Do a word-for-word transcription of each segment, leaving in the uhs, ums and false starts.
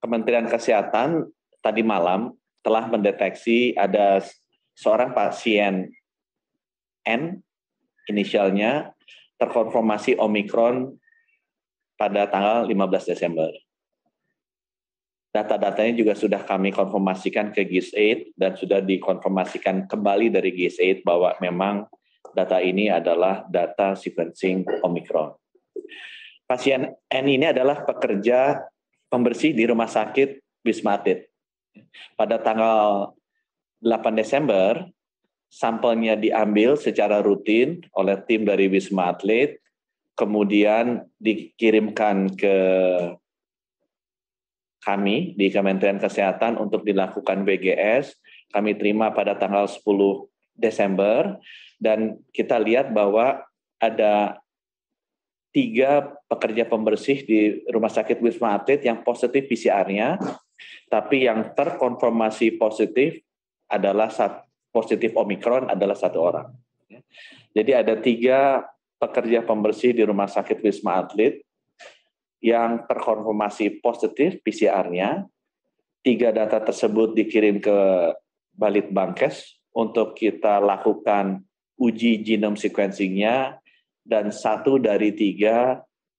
Kementerian Kesehatan tadi malam telah mendeteksi ada seorang pasien N, inisialnya, terkonfirmasi Omikron pada tanggal lima belas Desember. Data-datanya juga sudah kami konfirmasikan ke G I S delapan dan sudah dikonfirmasikan kembali dari G I S delapan bahwa memang data ini adalah data sequencing Omikron. Pasien N ini adalah pekerja pembersih di Rumah Sakit Wisma Atlet. Pada tanggal delapan Desember, sampelnya diambil secara rutin oleh tim dari Wisma Atlet, kemudian dikirimkan ke kami di Kementerian Kesehatan untuk dilakukan W G S. Kami terima pada tanggal sepuluh Desember, dan kita lihat bahwa ada tiga pekerja pembersih di Rumah Sakit Wisma Atlet yang positif P C R-nya, tapi yang terkonfirmasi positif adalah positif Omikron adalah satu orang. Jadi ada tiga pekerja pembersih di Rumah Sakit Wisma Atlet yang terkonfirmasi positif P C R-nya. Tiga data tersebut dikirim ke Balitbangkes untuk kita lakukan uji genome sequencing-nya, dan satu dari tiga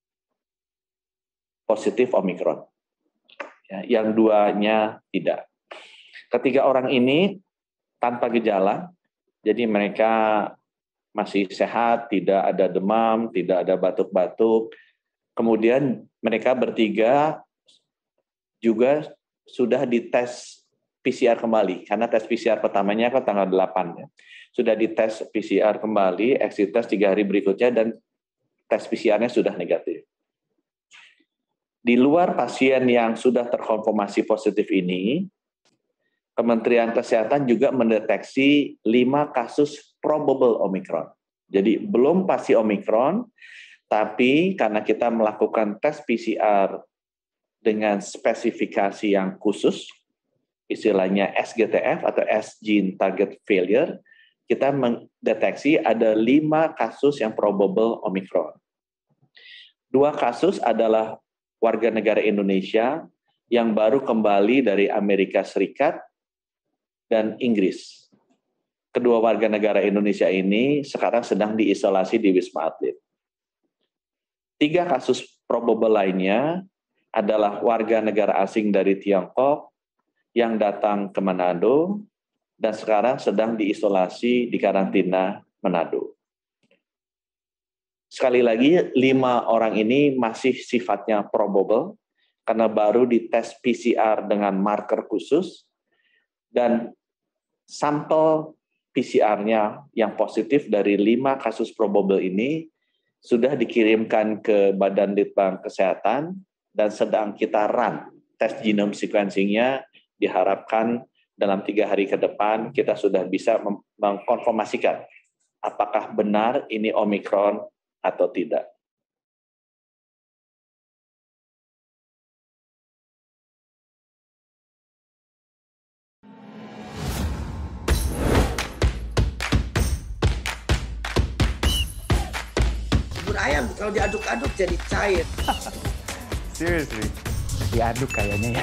positif Omikron. Ya, yang duanya tidak. Ketiga orang ini tanpa gejala, jadi mereka masih sehat, tidak ada demam, tidak ada batuk-batuk. Kemudian mereka bertiga juga sudah dites P C R kembali, karena tes P C R pertamanya kan tanggal delapan. Ya. Sudah dites P C R kembali, exit test tiga hari berikutnya, dan tes P C R-nya sudah negatif. Di luar pasien yang sudah terkonfirmasi positif ini, Kementerian Kesehatan juga mendeteksi lima kasus probable Omikron. Jadi belum pasti Omikron, tapi karena kita melakukan tes P C R dengan spesifikasi yang khusus, istilahnya S G T F atau S Gene Target Failure, kita mendeteksi ada lima kasus yang probable Omikron. Dua kasus adalah warga negara Indonesia yang baru kembali dari Amerika Serikat dan Inggris. Kedua warga negara Indonesia ini sekarang sedang diisolasi di Wisma Atlet. Tiga kasus probable lainnya adalah warga negara asing dari Tiongkok yang datang ke Manado dan sekarang sedang diisolasi di karantina Manado. Sekali lagi, lima orang ini masih sifatnya probable karena baru dites P C R dengan marker khusus, dan sampel P C R-nya yang positif dari lima kasus probable ini sudah dikirimkan ke Badan Litbang Kesehatan dan sedang kita run tes genome sequencing-nya. Diharapkan dalam tiga hari ke depan kita sudah bisa mengkonfirmasikan apakah benar ini Omikron atau tidak. Bubur ayam kalau diaduk-aduk jadi cair. Seriously, diaduk kayaknya ya.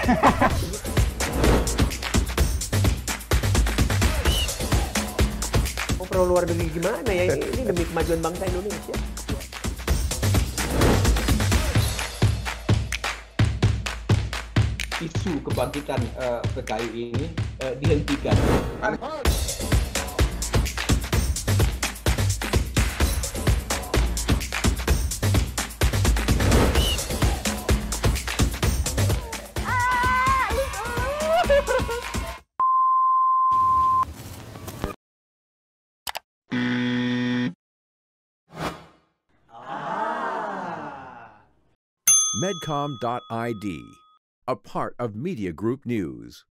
Oh, perlu luar negeri gimana ya? Ini demi kemajuan bangsa Indonesia. Isu kebangkitan uh, P K I ini uh, dihentikan. Medcom dot I D, a part of Media Group News.